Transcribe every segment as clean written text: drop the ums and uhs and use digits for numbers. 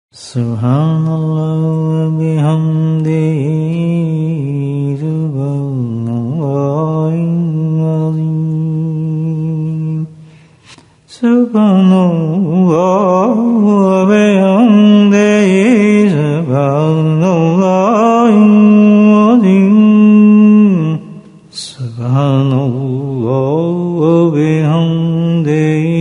Subhanallah wa bihamdihi subhanallahil azim. Subhanallah wa bihamdihi subhanallahil azim. Subhanallah wa bihamdihi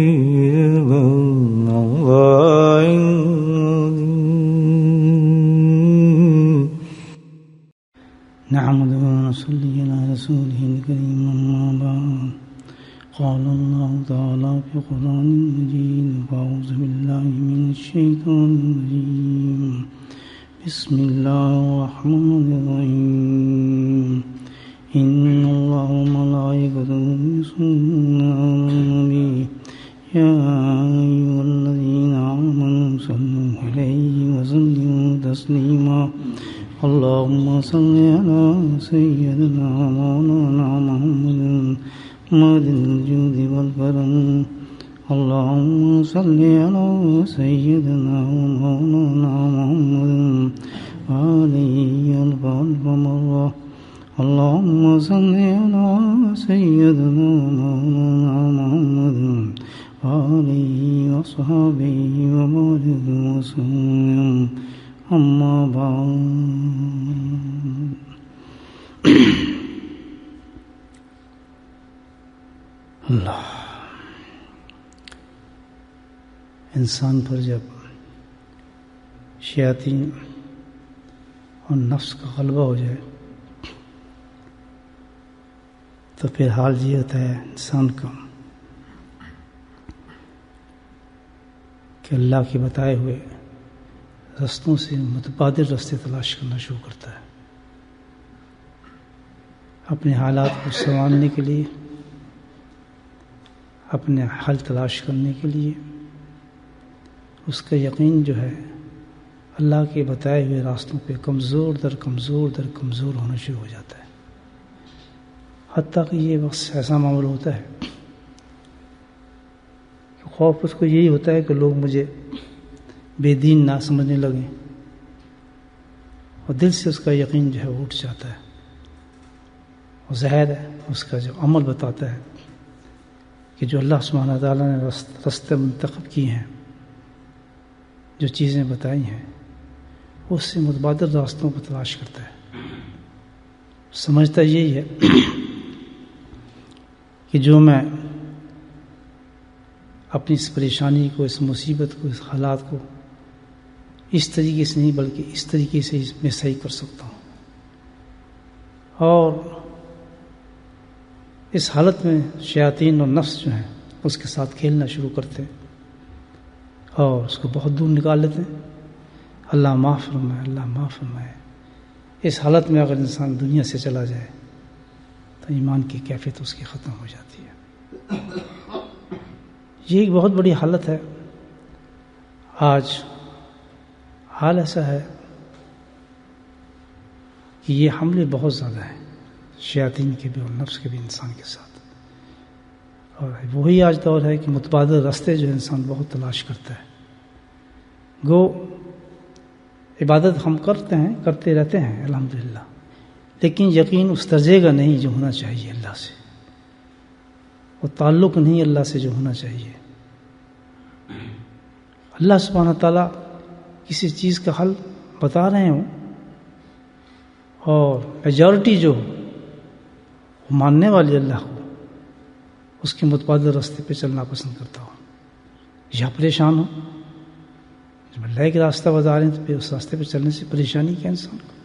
نحمده ونصلي على رسوله الكريم أما بعد قال الله تعالى في القرآن المجيد أعوذ بالله من الشيطان الرجيم بسم الله الرحمن الرحيم إن الله وملائكته يصلون على النبي يا أيها الذين آمنوا صلوا عليه وسلموا تسليما اللهم صل على سيدنا مولانا محمد مد الجود والكرم اللهم صل على سيدنا مولانا محمد عليه ألف مرة اللهم صل على سيدنا مولانا محمد عليه وصحبه وبارك وسلم أما بعد اللہ انسان پر جب شیاطین اور نفس کا غلبہ ہو جائے تو پھر حال یہ ہوتا ہے انسان کا کہ اللہ کے بتائے ہوئے رستوں سے متبادل راستے تلاش کرنا شروع کرتا ہے اپنے حالات کو سنوارنے کے لیے، اپنے حل تلاش کرنے کے لیے۔ اس کا یقین جو ہے اللہ کے بتائے ہوئے راستوں پہ کمزور در کمزور ہونا شروع ہو جاتا ہے، حتیٰ کہ یہ وقت ایسا معاملہ ہوتا ہے کہ خوف اس کو یہی ہوتا ہے کہ لوگ مجھے بے دین نہ سمجھنے لگیں، اور دل سے اس کا یقین جو ہے وہ اٹھ جاتا ہے، اور ظاہر ہے اس کا جو عمل بتاتا ہے کہ جو اللہ سبحانہ تعالیٰ نے راستے منتخب کیے ہیں، جو چیزیں بتائی ہیں، اس سے متبادل راستوں کو تلاش کرتا ہے۔ سمجھتا یہی ہے کہ جو میں اپنی اس پریشانی کو، اس مصیبت کو، اس حالات کو اس طریقے سے نہیں بلکہ اس طریقے سے میں صحیح کر سکتا ہوں، اور اس حالت میں شیاطین اور نفس جو ہیں اس کے ساتھ کھیلنا شروع کرتے ہیں اور اس کو بہت دور نکال لیتے ہیں۔ اللہ معاف فرمائے، اللہ معاف فرمائے۔ اس حالت میں اگر انسان دنیا سے چلا جائے تو ایمان کی کیفیت اس کی ختم ہو جاتی ہے۔ یہ ایک بہت بڑی حالت ہے۔ آج حال ایسا ہے کہ یہ حملے بہت زیادہ ہیں، شیاطین کے بھی اور نفس کے بھی انسان کے ساتھ، اور وہی آج دور ہے کہ متبادل راستے جو انسان بہت تلاش کرتا ہے۔ گو عبادت ہم کرتے رہتے ہیں الحمدللہ، لیکن یقین اس درجے کا نہیں جو ہونا چاہیے اللہ سے، وہ تعلق نہیں اللہ سے جو ہونا چاہیے۔ اللہ سبحانہ تعالیٰ کسی چیز کا حل بتا رہے ہوں اور میجورٹی جو ماننے والی اللہ کو، اس کے متبادل راستے پہ چلنا پسند کرتا ہوں، یا پریشان ہو جب اللہ کے راستہ بتا رہے ہیں تو پھر اس راستے پہ چلنے سے پریشانی کیا انسان کو؟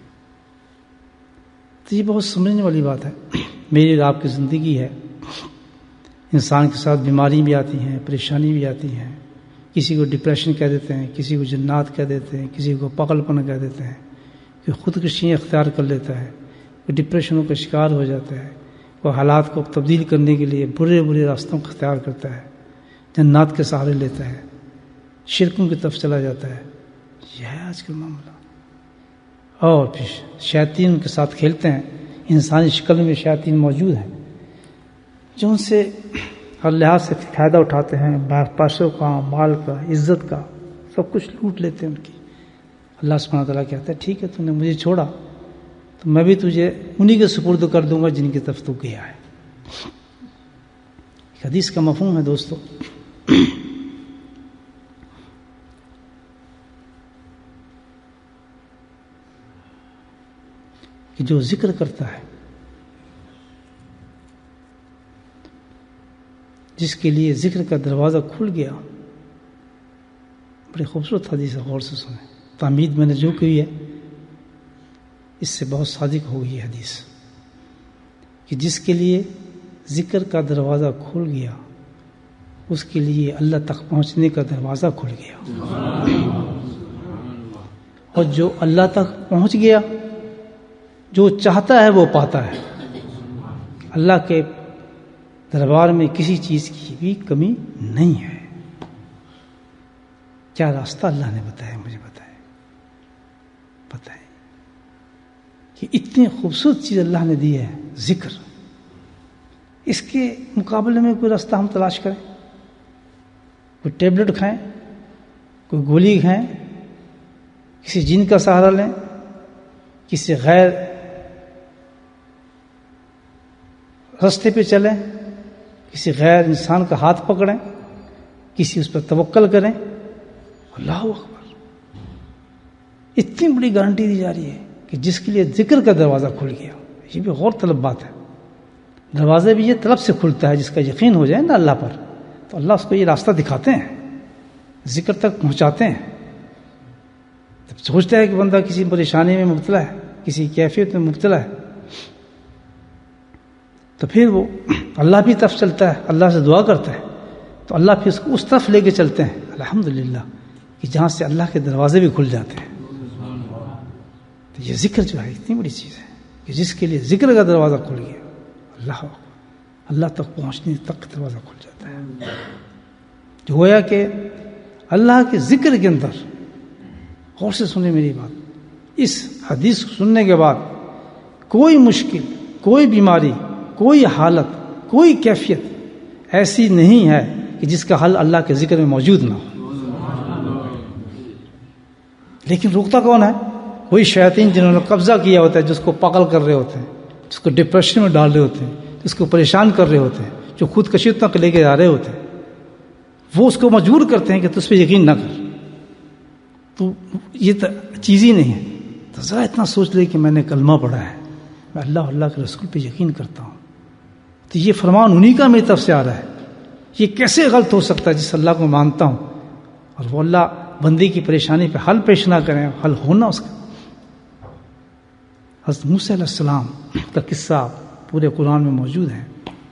تو یہ بہت سمجھنے والی بات ہے۔ میری اور آپ کی زندگی ہے، انسان کے ساتھ بیماری بھی آتی ہیں، پریشانی بھی آتی ہیں، کسی کو ڈپریشن کہہ دیتے ہیں، کسی کو جنات کہہ دیتے ہیں، کسی کو پاگل پن کہہ دیتے ہیں، کوئی خودکشیاں اختیار کر لیتا ہے، کوئی ڈپریشنوں کا شکار ہو جاتا ہے، کوئی حالات کو تبدیل کرنے کے لیے برے راستوں کو اختیار کرتا ہے، جنات کے سہارے لیتا ہے، شرکوں کی طرف چلا جاتا ہے۔ یہ ہے آج کا معاملہ۔ اور پھر شیاطین کے ساتھ کھیلتے ہیں، انسانی شکل میں شیاطین موجود ہیں جو ان سے ہر لحاظ سے فائدہ اٹھاتے ہیں، پیسوں کا، مال کا، عزت کا، سب کچھ لوٹ لیتے ہیں ان کی. اللہ سبحانہ تعالیٰ کہتا ہے ٹھیک ہے تو نے مجھے چھوڑا تو میں بھی تجھے انہی کے سپرد کر دوں گا جن کی طرف تو گیا ہے. حدیث کا مفہوم ہے دوستو کہ جو ذکر کرتا ہے، جس کے لیے ذکر کا دروازہ کھل گیا. بڑی خوبصورت حدیث ہے، غور سے سنیں. تعمید میں نے جو کی ہے اس سے بہت صادق ہو گئی حدیث کہ جس کے لیے ذکر کا دروازہ کھل گیا اس کے لیے اللہ تک پہنچنے کا دروازہ کھل گیا. اور جو اللہ تک پہنچ گیا جو چاہتا ہے وہ پاتا ہے. اللہ کے دربار میں کسی چیز کی بھی کمی نہیں ہے. کیا راستہ اللہ نے بتایا، مجھے بتائیں کہ اتنی خوبصورت چیز اللہ نے دی ہے ذکر. اس کے مقابلے میں کوئی راستہ ہم تلاش کریں، کوئی ٹیبلٹ کھائیں، کوئی گولی کھائیں، کسی جن کا سہارا لیں، کسی غیر راستے پہ چلیں، کسی غیر انسان کا ہاتھ پکڑیں، کسی اس پر توکل کریں. اللہ اکبر، اتنی بڑی گارنٹی دی جا رہی ہے کہ جس کے لیے ذکر کا دروازہ کھل گیا. یہ بھی غور طلب بات ہے. دروازے بھی یہ طلب سے کھلتا ہے، جس کا یقین ہو جائے نا اللہ پر تو اللہ اس کو یہ راستہ دکھاتے ہیں، ذکر تک پہنچاتے ہیں. جب سوچتا ہے کہ بندہ کسی پریشانی میں مبتلا ہے، کسی کیفیت میں مبتلا ہے، تو پھر وہ اللہ بھی طرف چلتا ہے، اللہ سے دعا کرتا ہے تو اللہ پھر اس کو اس طرف لے کے چلتے ہیں. الحمدللہ کہ جہاں سے اللہ کے دروازے بھی کھل جاتے ہیں. تو یہ ذکر جو ہے اتنی بڑی چیز ہے کہ جس کے لیے ذکر کا دروازہ کھل گیا اللہ تک پہنچنے تک دروازہ کھل جاتا ہے. جو گویا کہ اللہ کے ذکر کے اندر، غور سے سنیں میری بات، اس حدیث کو سننے کے بعد کوئی مشکل، کوئی بیماری، کوئی حالت، کوئی کیفیت ایسی نہیں ہے کہ جس کا حل اللہ کے ذکر میں موجود نہ ہو. لیکن روکتا کون ہے؟ وہی شیاطین جنہوں نے قبضہ کیا ہوتا ہے، جس کو پاگل کر رہے ہوتے ہیں، جس کو ڈپریشن میں ڈال رہے ہوتے ہیں، جس کو پریشان کر رہے ہوتے ہیں، جو خودکشی تک لے کے جا رہے ہوتے ہیں. وہ اس کو مجبور کرتے ہیں کہ تجھ پہ یقین نہ کر، تو یہ چیز ہی نہیں ہے. تو ذرا اتنا سوچ لے کہ میں نے کلمہ پڑھا ہے، میں اللہ کے رسول پہ یقین کرتا ہوں، تو یہ فرمان انہی کا میری طرف سے آ رہا ہے. یہ کیسے غلط ہو سکتا ہے جس اللہ کو مانتا ہوں اور وہ اللہ بندے کی پریشانی پہ حل پیش نہ کریں، حل ہونا اس کا. حضرت موسیٰ علیہ السلام کا قصہ پورے قرآن میں موجود ہے.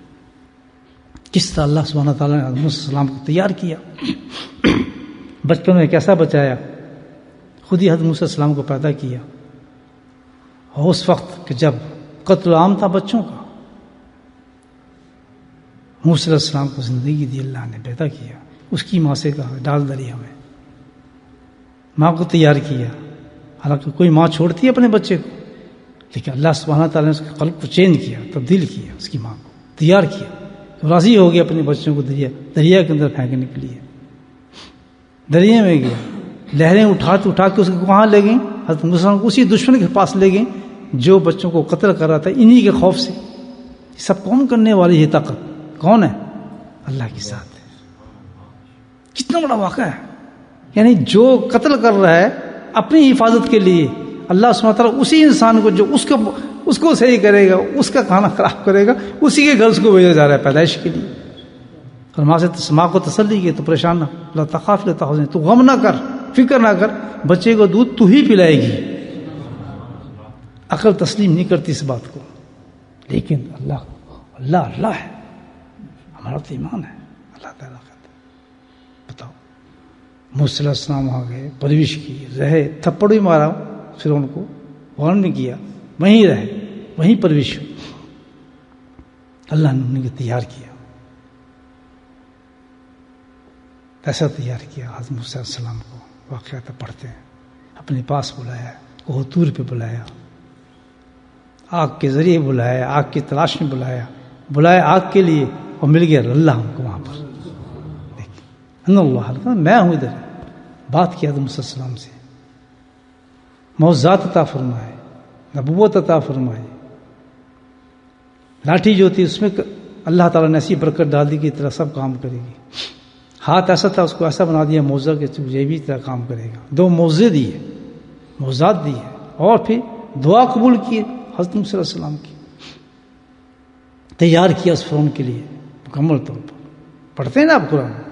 کس طرح اللہ سبحانہ تعالیٰ نے حضرت موسیٰ علیہ السلام کو تیار کیا، بچپن میں کیسا بچایا، خود ہی حضرت موسیٰ علیہ السلام کو پیدا کیا. اور اس وقت کہ جب قتل عام تھا بچوں کا، موسیٰ علیہ السلام کو زندگی دی، اللہ نے پیدا کیا. اس کی ماں سے کہا ڈال دریا میں، ماں کو تیار کیا. حالانکہ کوئی ماں چھوڑتی ہے اپنے بچے کو، لیکن اللہ سبحانہ تعالیٰ نے اس کے قلب کو چینج کیا، تبدیل کیا، اس کی ماں کو تیار کیا. تو راضی ہو گیا اپنے بچوں کو دریا کے اندر پھینکنے کے لیے. دریا میں گیا، لہریں اٹھا کے اس کو کہاں لے گئیں؟ حضرت موسیٰ کو اسی دشمن کے پاس لے گئیں جو بچوں کو قتل کر رہا تھا انہی کے خوف سے. سب کون کرنے والی یہ طاقت کون ہے؟ اللہ کی ذات ہے. کتنا بڑا واقعہ ہے. یعنی جو قتل کر رہا ہے اپنی حفاظت کے لیے، اللہ سبحانہ تعالیٰ اسی انسان کو جو اس کو صحیح کرے گا، اس کا کھانا خراب کرے گا، اسی کے گھر اس کو بھیجا جا رہا ہے پیدائش کے لیے. اور ماں کو تسلی کی تو پریشان نہ، لا تخاف لا تحزن، تو غم نہ کر، فکر نہ کر، بچے کو دودھ تو ہی پلائے گی. عقل تسلیم نہیں کرتی اس بات کو، لیکن اللہ ہے. ہمارا تو ایمان ہے اللہ تعالیٰ کا. بتاؤ، موسیٰ علیہ السلام وہاں گئے، پرورش کی، رہے، تھپڑ بھی مارا پھر ان کو وارن بھی کیا، وہیں رہے، وہیں پرورش. اللہ نے انہیں تیار کیا، ایسا تیار کیا. حضرت موسیٰ علیہ السلام کو واقعات پڑھتے ہیں، اپنے پاس بلایا، کوہ طور پہ بلایا، آگ کے ذریعے بلایا، آگ کی تلاش میں بلایا آگ کے لیے، اور مل گیا اللہ ہم کو وہاں پر. دیکھیں اللہ، میں ہوں ادھر، بات کیا آدم علیہ السلام سے، معجزات عطا فرمائے، نبوت عطا فرمائے. لاٹھی جو تھی اس میں اللہ تعالیٰ نے ایسی برکت ڈال دی کہ طرح سب کام کرے گی. ہاتھ ایسا تھا، اس کو ایسا بنا دیا معجزہ کہ یہ بھی طرح کام کرے گا. 2 معجزے دیے، معجزات دیے، اور پھر دعا قبول کی حضرت موسیٰ علیہ السلام کی، تیار کیا اس فرعون کے لیے مکمل طور پر. پڑھتے ہیں نا آپ قرآن،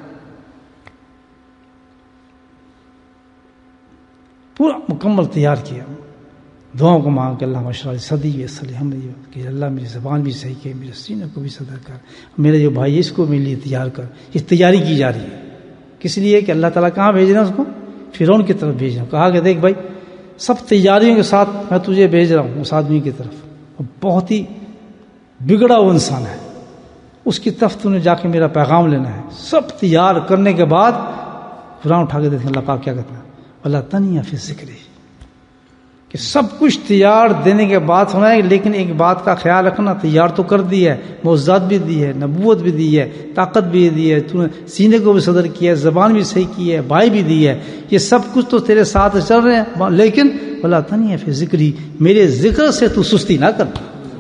پورا مکمل تیار کیا. دعاؤں کو مانگ کے اللہ ماشاء اللہ صدی ہم کہ اللہ میری زبان بھی صحیح کہ میرے سینے کو بھی صدا کر، میرے جو بھائی اس کو میرے لیے تیار کر. اس تیاری کی جا رہی ہے کس لیے کہ اللہ تعالیٰ کہاں بھیج رہا ہے اس کو؟ فرعون کی طرف بھیج رہا ہوں. کہا کہ دیکھ بھائی سب تیاریوں کے ساتھ میں تجھے بھیج رہا ہوں اس آدمی کی طرف، بہت ہی بگڑا ہوا انسان ہے، اس کی طرف تو نے جا کے میرا پیغام لینا ہے. سب تیار کرنے کے بعد قرآن اٹھا کے دیکھیں اللہ پاک کیا کہتا ہے، اللہ تنیا فی ذکر، کہ سب کچھ تیار دینے کے بعد ہونا ہے. لیکن ایک بات کا خیال رکھنا، تیار تو کر دی ہے، معجزات بھی دی ہے، نبوت بھی دی ہے، طاقت بھی دی ہے، تو نے سینے کو بھی صدر کیا ہے، زبان بھی صحیح کی ہے، بھائی بھی دی ہے، یہ سب کچھ تو تیرے ساتھ چل رہے ہیں. لیکن اللہ تنیا فی ذکری، میرے ذکر سے تو سستی نہ کر.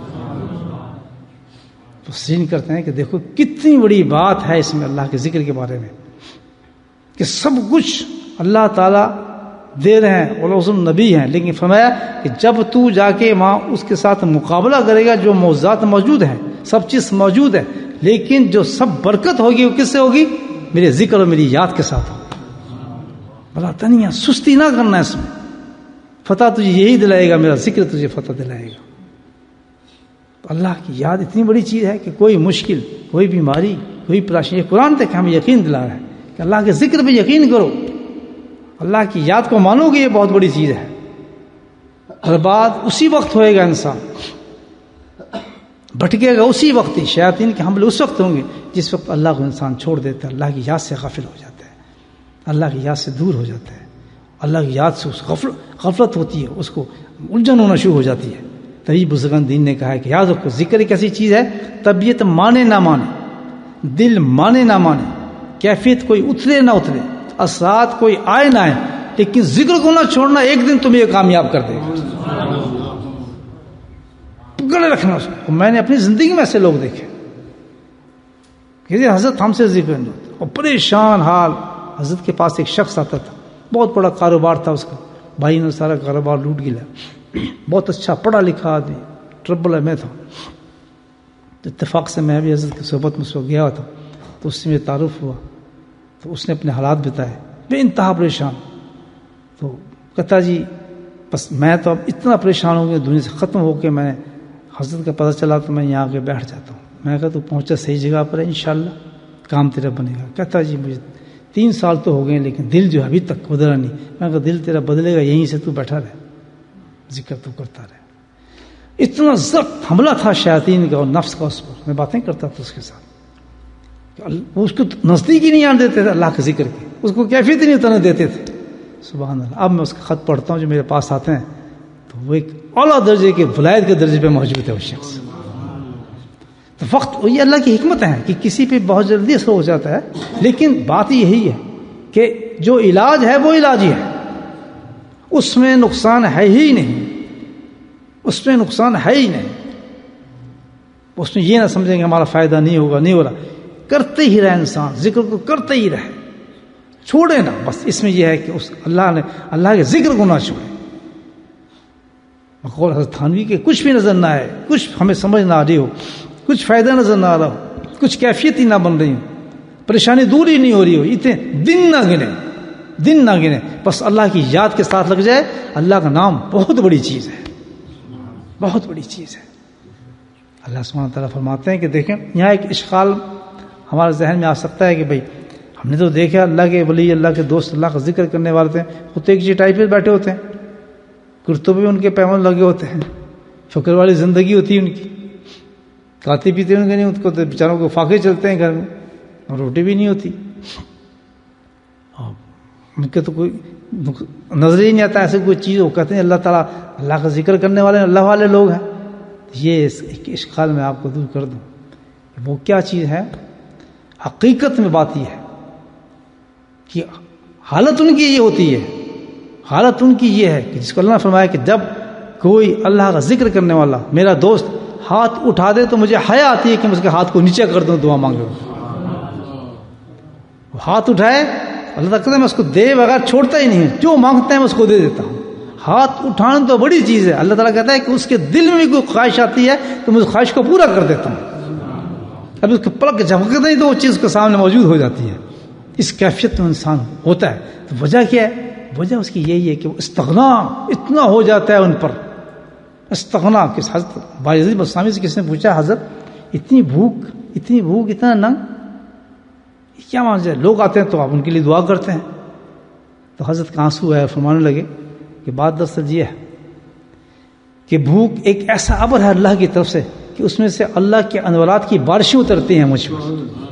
تو سین کرتے ہیں کہ دیکھو کتنی بڑی بات ہے اس میں اللہ کے ذکر کے بارے میں، کہ سب کچھ اللہ تعالیٰ دے رہے ہیں اور رسول نبی ہیں. لیکن فرمایا کہ جب تو جا کے وہاں اس کے ساتھ مقابلہ کرے گا، جو معجزات موجود ہیں، سب چیز موجود ہے، لیکن جو سب برکت ہوگی وہ کس سے ہوگی؟ میرے ذکر اور میری یاد کے ساتھ ہوگی. بلا تنیا، سستی نہ کرنا اس میں. فتح تجھے یہی دلائے گا، میرا ذکر تجھے فتح دلائے گا. تو اللہ کی یاد اتنی بڑی چیز ہے کہ کوئی مشکل، کوئی بیماری، کوئی پریشانی، قرآن تک ہمیں یقین دلا رہا ہے کہ اللہ کے ذکر پہ یقین کرو، اللہ کی یاد کو مانو گے، یہ بہت بڑی چیز ہے. اور بعد اسی وقت ہوئے گا، انسان بھٹکے گا اسی وقت ہی. شیاطین کے حملے اس وقت ہوں گے جس وقت اللہ کو انسان چھوڑ دیتا ہے، اللہ کی یاد سے غافل ہو جاتا ہے، اللہ کی یاد سے دور ہو جاتا ہے، اللہ کی یاد سے اس غفلت ہوتی ہے، اس کو الجھن ہونا شروع ہو جاتی ہے. تبھی بزرگان دین نے کہا ہے کہ یاد رکھو ذکر ایک ایسی چیز ہے، طبیعت مانے نہ مانے، دل مانے نہ مانے، کیفیت کوئی اترے نہ اترے، اثرات کوئی آئے نہ آئے، لیکن ذکر کو نہ چھوڑنا، ایک دن تمہیں یہ کامیاب کر دے گا. پکڑے رکھنا اس کو. میں نے اپنی زندگی میں ایسے لوگ دیکھے کہ حضرت ہم سے ذکر نہیں ہوتا، اور پریشان حال. حضرت کے پاس ایک شخص آتا تھا، بہت بڑا کاروبار تھا اس کا، بھائی نے سارا کاروبار لوٹ گیا. بہت اچھا پڑھا لکھا آدمی، ٹربل میں تھا. اتفاق سے میں بھی حضرت کی صحبت میں اس وقت گیا تھا، تو اس سے میرا تعارف ہوا. تو اس نے اپنے حالات بتائے، بے انتہا پریشان. تو کہتا جی بس میں تو اب اتنا پریشان ہو گیا، دنیا سے ختم ہو کے میں حضرت کا پتہ چلا تو میں یہاں آ کے بیٹھ جاتا ہوں. میں کہا تو پہنچا صحیح جگہ پر ہے، انشاءاللہ کام تیرا بنے گا. کہتا جی مجھے 3 سال تو ہو گئے لیکن دل جو ابھی تک بدلا نہیں. میں کہا دل تیرا بدلے گا، یہیں سے تو بیٹھا رہے، ذکر تو کرتا رہے. اتنا ضبط حملہ تھا شیاطین کا اور نفس کا اس پر. میں باتیں کرتا تھا اس کے ساتھ، اس کو نزدیک ہی نہیں آنے دیتے تھے اللہ کے ذکر کی، اس کو کیفیت ہی نہیں اترنے دیتے تھے. سبحان اللہ. اب میں اس کا خط پڑھتا ہوں جو میرے پاس آتے ہیں، تو وہ ایک اعلیٰ درجے کے ولایت کے درجے پہ موجود ہے وہ شخص. تو وقت یہ اللہ کی حکمت ہے کہ کسی پہ بہت جلدی اثر ہو جاتا ہے، لیکن بات یہی ہے کہ جو علاج ہے وہ علاج ہی ہے، اس میں نقصان ہے ہی نہیں، اس میں نقصان ہے ہی نہیں. اس میں یہ نہ سمجھیں کہ ہمارا فائدہ نہیں ہوگا، نہیں ہو رہا. کرتے ہی رہے انسان، ذکر کو کرتے ہی رہے، چھوڑے نا. بس اس میں یہ ہے کہ اس اللہ کے ذکر کو نہ چھوڑے. بقول حضرت تھانوی کے کچھ بھی نظر نہ آئے، کچھ ہمیں سمجھ نہ آ رہی ہو، کچھ فائدہ نظر نہ آ رہا ہو، کچھ کیفیت ہی نہ بن رہی ہو، پریشانی دور ہی نہیں ہو رہی ہو، اتنے دن نہ گنے، بس اللہ کی یاد کے ساتھ لگ جائے. اللہ کا نام بہت بڑی چیز ہے، بہت بڑی چیز ہے. اللہ سبحانہ تعالیٰ فرماتے ہیں کہ دیکھیں یہاں ایک اشکال ہمارے ذہن میں آ سکتا ہے کہ بھائی ہم نے تو دیکھا اللہ کے ولی، اللہ کے دوست، اللہ کا ذکر کرنے والے تھے، وہ تو ایک چٹائی پہ بیٹھے ہوتے ہیں، کرتوں پہ ان کے پیمن لگے ہوتے ہیں، فکر والی زندگی ہوتی ہے ان کی، کھاتے پیتے ان کے نہیں، ان کو بیچاروں کو فاقے چلتے ہیں گھر میں، اور روٹی بھی نہیں ہوتی. ان کے تو کوئی نظر ہی نہیں آتا ایسے کوئی چیز. وہ کہتے ہیں اللہ تعالیٰ اللہ کا ذکر کرنے والے اللہ والے لوگ ہیں. یہ ایک اشکال میں آپ کو دور کر دوں. وہ کیا چیز ہے؟ حقیقت میں بات یہ ہے کہ حالت ان کی یہ ہوتی ہے، حالت ان کی یہ ہے کہ جس کو اللہ نے فرمایا کہ جب کوئی اللہ کا ذکر کرنے والا میرا دوست ہاتھ اٹھا دے تو مجھے حیا آتی ہے کہ میں اس کے ہاتھ کو نیچے کر دوں دعا مانگے. وہ ہاتھ اٹھائے اللہ تعالیٰ کہتا ہے میں اس کو دے بغیر چھوڑتا ہی نہیں ہوں، جو مانگتے ہیں میں اس کو دے دیتا ہوں. ہاتھ اٹھانا تو بڑی چیز ہے. اللہ تعالیٰ کہتا ہے کہ اس کے دل میں بھی کوئی خواہش آتی ہے تو میں اس خواہش کو پورا کر دیتا ہوں. ابھی اس کے پلک جھپکتے نہیں تو وہ چیز کے سامنے موجود ہو جاتی ہے. اس کیفیت میں انسان ہوتا ہے. تو وجہ کیا ہے؟ وجہ اس کی یہی ہے کہ وہ استغنا اتنا ہو جاتا ہے ان پر. استغنا کہ حضرت باجزید بستامی سے کس نے پوچھا حضرت اتنی بھوک اتنا ننگ کیا مان جائے؟ لوگ آتے ہیں تو آپ ان کے لیے دعا کرتے ہیں. تو حضرت کا آنسو ہے، فرمانے لگے کہ بات دراصل یہ ہے کہ بھوک ایک ایسا ابر ہے اللہ کی طرف سے کہ اس میں سے اللہ کے انوارات کی بارشیں اترتی ہیں مجھ پر.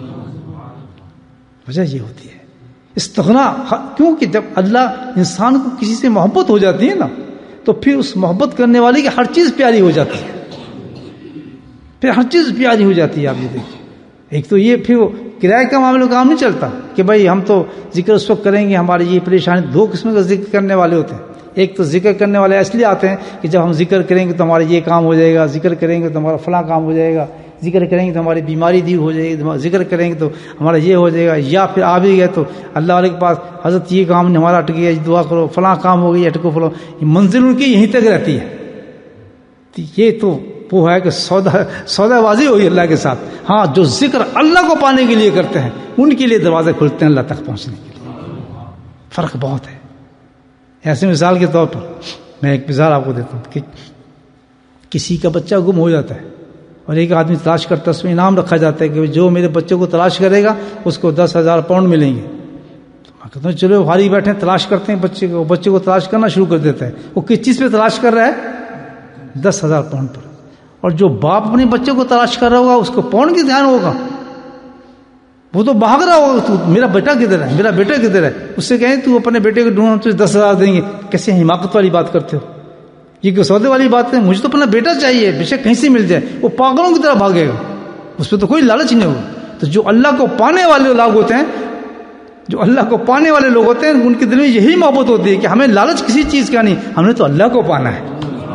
وجہ یہ ہوتی ہے استغنا. کیونکہ جب اللہ انسان کو کسی سے محبت ہو جاتی ہے نا تو پھر اس محبت کرنے والے کی ہر چیز پیاری ہو جاتی ہے. پھر ہر چیز پیاری ہو جاتی ہے. آپ یہ دیکھیے ایک تو یہ پھر کرایہ کا معاملہ کام نہیں چلتا کہ بھائی ہم تو ذکر اس وقت کریں گے ہماری یہ پریشانی. دو قسم کا ذکر کرنے والے ہوتے ہیں. ایک تو ذکر کرنے والے اس لیے آتے ہیں کہ جب ہم ذکر کریں گے تو ہمارا یہ کام ہو جائے گا، ذکر کریں گے تو ہمارا فلاں کام ہو جائے گا، ذکر کریں گے تو ہماری بیماری دور ہو جائے گی، ذکر کریں گے تو ہمارا یہ ہو جائے گا. یا پھر آ بھی گئے تو اللہ والے کے پاس حضرت یہ کام نہیں ہمارا اٹک گیا، دعا کرو، فلاں کام ہو گئی اٹکو فلاں. منزل ان کی یہیں تک رہتی ہے. یہ تو وہ ہے کہ سودا بازی ہوئی اللہ کے ساتھ. ہاں جو ذکر اللہ کو پانے کے لیے کرتے ہیں ان کے لیے دروازے کھلتے ہیں اللہ تک پہنچنے کے لیے. فرق بہت ہے. ایسے مثال کے طور پر میں ایک مثال آپ کو دیتا ہوں کہ کسی کا بچہ گم ہو جاتا ہے اور ایک آدمی تلاش کرتا ہے، اس میں انعام رکھا جاتا ہے کہ جو میرے بچے کو تلاش کرے گا اس کو 10,000 پاؤنڈ ملیں گے. تو میں کہتا ہوں چلو بھاری بیٹھے تلاش کرتے ہیں بچے کو. بچے کو تلاش کرنا شروع کر دیتا ہے. وہ کس چیز پہ تلاش کر رہا ہے؟ 10,000 پاؤنڈ پر. اور جو باپ اپنے بچے کو تلاش کر رہا ہوگا اس کو پاؤنڈ کی دھیان ہوگا. وہ تو بھاگ رہا ہوگا تو میرا بیٹا کدھر ہے، میرا بیٹا کدھر ہے. اس سے کہیں تو اپنے بیٹے کو ڈھونڈ تجھے 10,000 دیں گے. کیسے حماقت والی بات کرتے ہو؟ یہ کہ سودے والی بات ہے. مجھے تو اپنا بیٹا چاہیے، بے شک کہیں سے مل جائے. وہ پاگلوں کی طرح بھاگے گا، اس پہ تو کوئی لالچ نہیں ہوگا. تو جو اللہ کو پانے والے لوگ ہوتے ہیں، جو اللہ کو پانے والے لوگ ہوتے ہیں ان کے دل میں یہی محبت ہوتی ہے کہ ہمیں لالچ کسی چیز کا نہیں، ہم نے تو اللہ کو پانا ہے.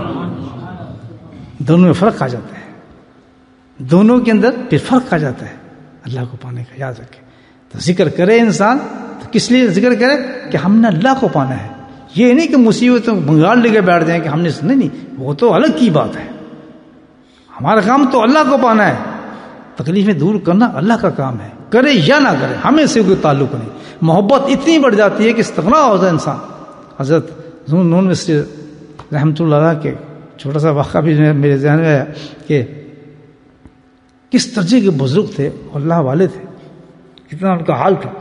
دونوں میں فرق آ جاتا ہے. دونوں کے اندر پھر فرق آ جاتا ہے اللہ کو پانے کا. یاد رکھیں تو ذکر کرے انسان تو کس لیے ذکر کرے کہ ہم نے اللہ کو پانا ہے. یہ نہیں کہ مصیبتوں بنگال لے کے بیٹھ جائیں کہ ہم نے نہیں، وہ تو الگ کی بات ہے. ہمارا کام تو اللہ کو پانا ہے. تکلیفیں دور کرنا اللہ کا کام ہے، کرے یا نہ کرے ہمیں سے کوئی تعلق نہیں. محبت اتنی بڑھ جاتی ہے کہ استغنا ہوتا ہے انسان. حضرت نون مصری رحمۃ اللہ علیہ کے چھوٹا سا واقعہ بھی میرے ذہن میں آیا کہ کس درجے کے بزرگ تھے، اللہ والے تھے، کتنا ان کا حال تھا.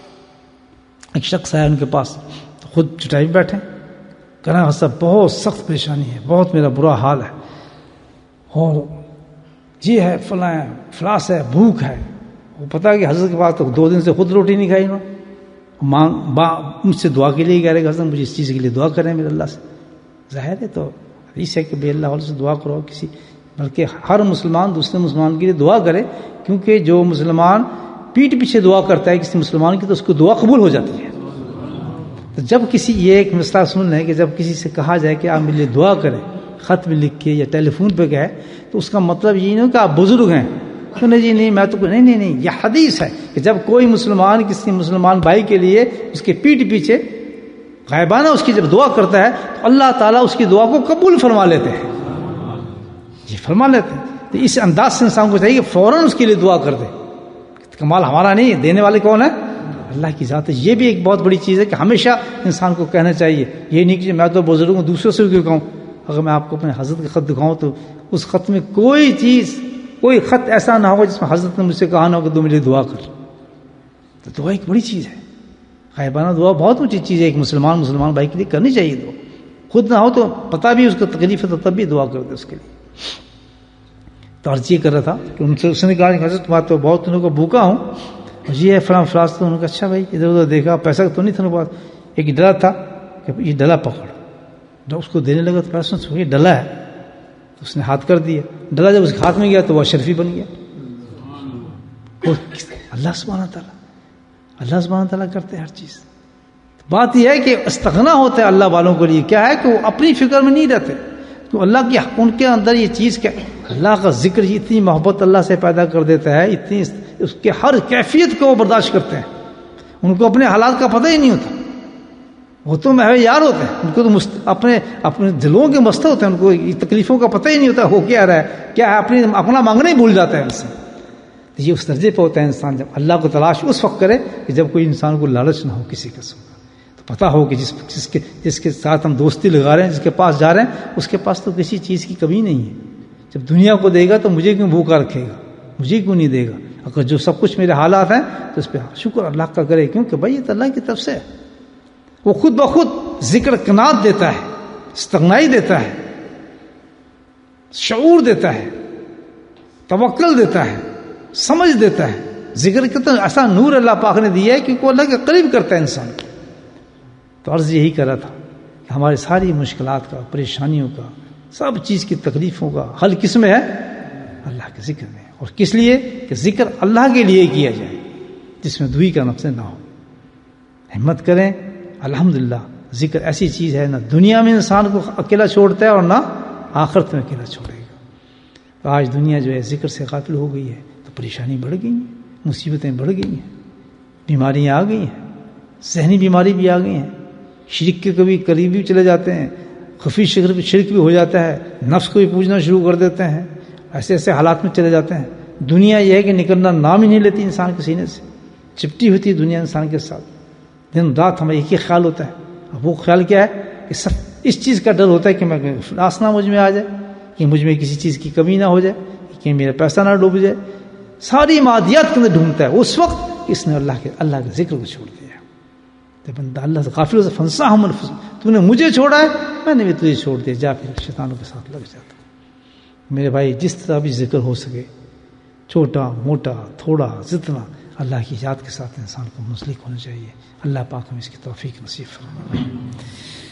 ایک شخص آیا ان کے پاس تو خود چٹائی پہ بیٹھے، کہنا حضرت بہت سخت پریشانی ہے، بہت میرا برا حال ہے، اور یہ ہے فلاں ہے، افلاس ہے، بھوک ہے. وہ پتا کہ حضرت کے پاس تو 2 دن سے خود روٹی نہیں کھائی انہوں. مجھ سے دعا کے لیے کہہ رہے کہ حضرت مجھے اس چیز کے لیے دعا کریں میرے اللہ سے. ظاہر ہے تو حدیث ہے کہ بے اللہ والے سے دعا کرو کسی، بلکہ ہر مسلمان دوسرے مسلمان کے لیے دعا کرے، کیونکہ جو مسلمان پیٹھ پیچھے دعا کرتا ہے کسی مسلمان کی تو اس کو دعا قبول ہو جاتی ہے. تو جب کسی یہ ایک مسئلہ سن لیں کہ جب کسی سے کہا جائے کہ آپ میرے لیے دعا کریں، خط میں لکھ کے یا ٹیلی فون پہ کہے، تو اس کا مطلب یہ نہیں کہ آپ بزرگ ہیں تو نہیں جی نہیں میں تو نہیں. یہ حدیث ہے کہ جب کوئی مسلمان کسی مسلمان بھائی کے لیے اس کے پیٹھ پیچھے غائبانہ اس کی جب دعا کرتا ہے تو اللہ تعالیٰ اس کی دعا کو قبول فرما لیتے ہیں. یہ فرما لیتے ہیں. تو اس انداز سے انسان کو چاہیے کہ فوراً اس کے لیے دعا کر دے. کمال ہمارا نہیں ہے، دینے والے کون ہے؟ اللہ کی ذات ہے. یہ بھی ایک بہت بڑی چیز ہے کہ ہمیشہ انسان کو کہنا چاہیے. یہ نہیں کہ میں تو بزرگ ہوں دوسروں سے کیوں کہوں. اگر میں آپ کو اپنے حضرت کا خط دکھاؤں تو اس خط میں کوئی چیز، کوئی خط ایسا نہ ہو جس میں حضرت نے مجھ سے کہا نہ ہو کہ تو میری دعا کر. تو دعا ایک بڑی چیز ہے. غائبانہ دعا بہت اونچی چیز ہے. ایک مسلمان بھائی کے لیے کرنی چاہیے دعا. خود نہ ہو تو پتہ بھی اس کو تکلیف ہے تو تب بھی دعا کر دے اس کے لیے. تو عرض یہ کر رہا تھا کہ ان سے اس نے کہا کہ حضرت میں تو بہت دنوں کو بھوکا ہوں، یہ ہے فلاں فلاس. تو انہوں نے کہا اچھا بھائی ادھر ادھر دیکھا، پیسہ تو نہیں تھا میرے پاس. ایک ڈلا تھا کہ یہ ڈلا پکڑ. جب اس کو دینے لگا تو پیسہ یہ ڈلا ہے تو اس نے ہاتھ کر دیا. ڈلا جب اس کے ہاتھ میں گیا تو وہ اشرفی بن گیا. اللہ سبحانہ تعالیٰ کرتے ہر چیز. بات یہ ہے کہ استغنا ہوتا ہے اللہ والوں کے لیے، کیا ہے کہ وہ اپنی فکر میں نہیں رہتے، تو اللہ کی ان کے اندر یہ چیز کہ اللہ کا ذکر اتنی محبت اللہ سے پیدا کر دیتا ہے، اتنی اس کے ہر کیفیت کو وہ برداشت کرتے ہیں، ان کو اپنے حالات کا پتہ ہی نہیں ہوتا، وہ تو محو یار ہوتے ہیں، ان کو تو اپنے دلوں کے مسئلے ہوتے ہیں، ان کو تکلیفوں کا پتہ ہی نہیں ہوتا ہو کیا رہا ہے، کیا ہے، اپنا مانگنا ہی بھول جاتا ہے انسان۔ یہ اس درجے پہ ہوتا ہے انسان جب اللہ کو تلاش اس وقت کرے کہ جب کوئی انسان کو لالچ نہ ہو کسی قسم کا، تو پتہ ہو کہ جس کے ساتھ ہم دوستی لگا رہے ہیں، جس کے پاس جا رہے ہیں، اس کے پاس تو کسی چیز کی کمی نہیں ہے، جب دنیا کو دے گا تو مجھے کیوں بھوکا رکھے گا، مجھے کیوں نہیں دے گا، اگر جو سب کچھ میرے حالات ہیں تو اس پہ شکر اللہ کا کرے، کیونکہ بھائی یہ تو اللہ کی طرف سے ہے، وہ خود بخود ذکر قناعت دیتا ہے، استغنائی دیتا ہے، شعور دیتا ہے، توکل دیتا ہے، سمجھ دیتا ہے، ذکر کتنا ایسا نور اللہ پاک نے دیا ہے کہ وہ اللہ کے قریب کرتا ہے انسان کو۔ تو عرض یہی کر رہا تھا کہ ہماری ساری مشکلات کا، پریشانیوں کا، سب چیز کی تکلیفوں کا حل کس میں ہے؟ اللہ کے ذکر میں، اور کس لیے کہ ذکر اللہ کے لیے کیا جائے، جس میں دوئی کا نفس نہ ہو۔ ہمت کریں، الحمدللہ ذکر ایسی چیز ہے، نہ دنیا میں انسان کو اکیلا چھوڑتا ہے اور نہ آخرت میں اکیلا چھوڑے گا۔ آج دنیا جو ہے ذکر سے غافل ہو گئی ہے تو پریشانی بڑھ گئی ہیں، مصیبتیں بڑھ گئی ہیں، بیماریاں آ گئی ہیں، ذہنی بیماری بھی آ گئی ہیں، شرک کے کبھی قریب بھی چلے جاتے ہیں، خفی شرک بھی ہو جاتا ہے، نفس کو بھی پوجنا شروع کر دیتے ہیں، ایسے ایسے حالات میں چلے جاتے ہیں۔ دنیا یہ ہے کہ نکلنا نام ہی نہیں لیتی انسان کے سینے سے، چپٹی ہوتی ہے دنیا انسان کے ساتھ، دن رات ہمیں ایک ہی خیال ہوتا ہے۔ اب وہ خیال کیا ہے کہ سب اس چیز کا ڈر ہوتا ہے کہ میں افلاس نہ مجھ میں آ جائے، کہ مجھ میں کسی چیز کی کمی نہ ہو جائے، کہ میرا پیسہ نہ ڈوب جائے، ساری مادیات کے اندر ڈھونڈتا ہے اس وقت اس نے اللہ کے ذکر کو چھوڑ دیا۔ تو بندہ اللہ سے غافل ہو، فنساہم انفسہم، تو نے مجھے چھوڑا ہے، میں نے بھی تجھے چھوڑ دیا، جا پھر شیطانوں کے ساتھ لگ جاتا۔ میرے بھائی جس طرح بھی ذکر ہو سکے، چھوٹا موٹا تھوڑا جتنا، اللہ کی یاد کے ساتھ انسان کو منسلک ہونا چاہیے۔ اللہ پاک ہمیں اس کی توفیق نصیب فرمائے۔